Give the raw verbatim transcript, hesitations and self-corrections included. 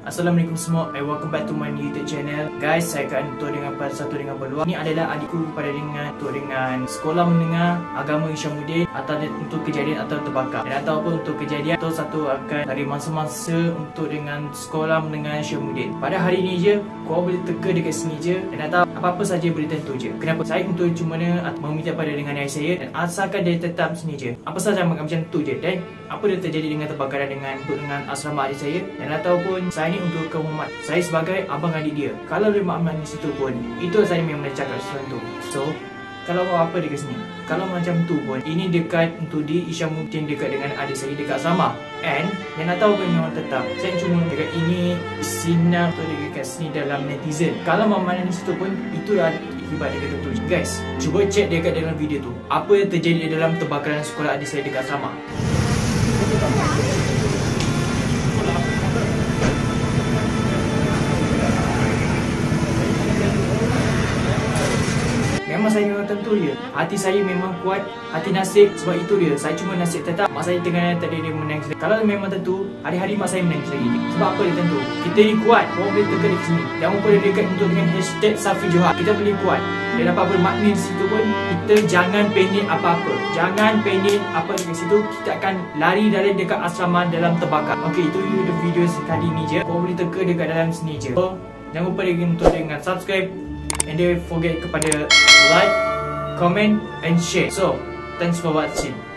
Assalamualaikum semua, and welcome back to my YouTube channel. Guys, saya akan tutur dengan part satu dengan peluang. Ini adalah adikku kepada dengan tutur dengan sekolah menengah agama Isyamuddin, atau untuk kejadian atau terbakar, dan ataupun untuk kejadian atau satu akan dari masa-masa untuk dengan sekolah menengah Isyamuddin. Pada hari ini je, kau boleh teka dekat sini je, dan atau apa-apa saja boleh tentu je. Kenapa? Saya untuk cuma meminta pada dengan ayah saya, dan asalkan dia tetap sini je, apa saja macam tu je. Dan apa dia terjadi dengan terbakaran dengan untuk dengan asrama adik saya, dan ataupun saya ni untuk kaum umat, saya sebagai abang adik dia. Kalau dia makam di situ pun, itu saya memang dah cakap sesuatu. So, kalau apa dekat sini, kalau macam tu pun, ini dekat untuk di Isyamuddin, dekat dengan adik saya dekat asrama. And yang nak tahu pun memang tetap saya cuma dekat ini sinar atau dekat sini dalam netizen. Kalau mana di situ pun, itu adalah akibat dekat tu. Guys, cuba cek dekat dalam video tu, apa yang terjadi dalam terbakaran sekolah adik saya dekat asrama. Memang saya memang tentu dia. Hati saya memang kuat, hati nasib. Sebab itu dia, saya cuma nasib tetap. Mak saya tengah tadi dia menangis. Kalau memang tentu, hari-hari mak saya menangis lagi. Sebab apa dia tentu? Kita ni kuat. Orang boleh teka di sini. Jangan lupa dia dekat untuk dengan hashtag Safi Johar. Kita boleh kuat. Dan apa-apa makna di situ pun, kita jangan panik apa-apa. Jangan panik apa dekat situ. Kita akan lari dari dekat asrama dalam terbakar. Okey, itu video sekali ni je. Kau boleh teka dekat dalam sini je. So, jangan lupa dia untuk dengan subscribe. And don't forget kepada like, comment and share. So, thanks for watching.